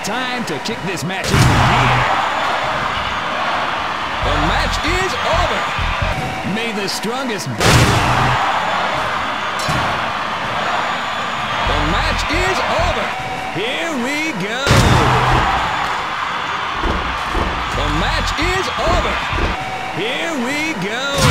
time to kick this match into gear. The match is over. May the strongest battle. The match is over. Here we go. The match is over. Here we go.